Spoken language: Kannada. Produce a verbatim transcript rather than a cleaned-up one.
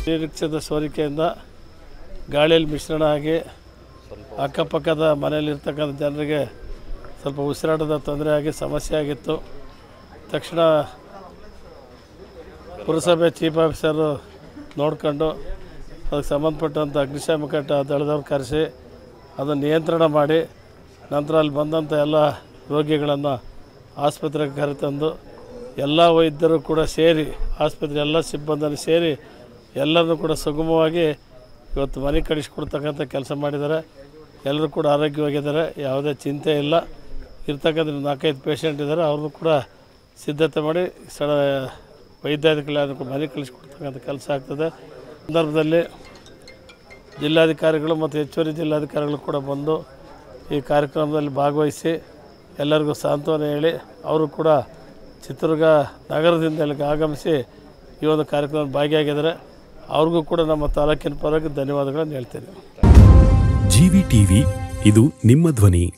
ನಿರೀಕ್ಷಿತ ಸೋರಿಕೆಯಿಂದ ಗಾಳಿಯಲ್ಲಿ ಮಿಶ್ರಣ ಆಗಿ ಅಕ್ಕಪಕ್ಕದ ಮನೆಯಲ್ಲಿರ್ತಕ್ಕಂಥ ಜನರಿಗೆ ಸ್ವಲ್ಪ ಉಸಿರಾಟದ ತೊಂದರೆ ಆಗಿ ಸಮಸ್ಯೆ ಆಗಿತ್ತು. ತಕ್ಷಣ ಪುರಸಭೆ ಚೀಫ್ ಆಫೀಸರು ನೋಡ್ಕೊಂಡು ಅದಕ್ಕೆ ಸಂಬಂಧಪಟ್ಟಂಥ ಅಗ್ನಿಶಾಮಕ ದಳದವ್ರು ಕರೆಸಿ ಅದನ್ನು ನಿಯಂತ್ರಣ ಮಾಡಿ ನಂತರ ಅಲ್ಲಿ ಬಂದಂಥ ಎಲ್ಲ ರೋಗಿಗಳನ್ನು ಆಸ್ಪತ್ರೆಗೆ ಕರೆತಂದು ಎಲ್ಲ ವೈದ್ಯರು ಕೂಡ ಸೇರಿ ಆಸ್ಪತ್ರೆ ಎಲ್ಲ ಸಿಬ್ಬಂದಿ ಸೇರಿ ಎಲ್ಲರನ್ನೂ ಕೂಡ ಸುಗಮವಾಗಿ ಇವತ್ತು ಮನೆ ಕಳಿಸ್ಕೊಡ್ತಕ್ಕಂಥ ಕೆಲಸ ಮಾಡಿದ್ದಾರೆ. ಎಲ್ಲರೂ ಕೂಡ ಆರೋಗ್ಯವಾಗಿದ್ದಾರೆ, ಯಾವುದೇ ಚಿಂತೆ ಇಲ್ಲ. ಇರ್ತಕ್ಕಂಥ ನಾಲ್ಕೈದು ಪೇಷಂಟ್ ಇದ್ದಾರೆ, ಅವ್ರನ್ನೂ ಕೂಡ ಸಿದ್ಧತೆ ಮಾಡಿ ಸ್ಥಳ ವೈದ್ಯಾಧಿಕಾರಿಗಳು ಮನೆ ಕಳಿಸ್ಕೊಡ್ತಕ್ಕಂಥ ಕೆಲಸ ಆಗ್ತದೆ. ಸಂದರ್ಭದಲ್ಲಿ ಜಿಲ್ಲಾಧಿಕಾರಿಗಳು ಮತ್ತು ಹೆಚ್ಚುವರಿ ಜಿಲ್ಲಾಧಿಕಾರಿಗಳು ಕೂಡ ಬಂದು ಈ ಕಾರ್ಯಕ್ರಮದಲ್ಲಿ ಭಾಗವಹಿಸಿ ಎಲ್ಲರಿಗೂ ಸಾಂತ್ವನ ಹೇಳಿ ಅವರು ಕೂಡ ಚಿತ್ರದುರ್ಗ ನಗರದಿಂದ ಇಲ್ಲಿಗೆ ಆಗಮಿಸಿ ಈ ಒಂದು ಕಾರ್ಯಕ್ರಮದಲ್ಲಿ ಭಾಗಿಯಾಗಿದ್ದಾರೆ. ಅವ್ರಿಗೂ ಕೂಡ ನಮ್ಮ ತಾಲೂಕಿನ ಪರವಾಗಿ ಧನ್ಯವಾದಗಳನ್ನು ಹೇಳ್ತೇನೆ. ಜಿ ವಿ ಟಿವಿ ಇದು ನಿಮ್ಮ ಧ್ವನಿ.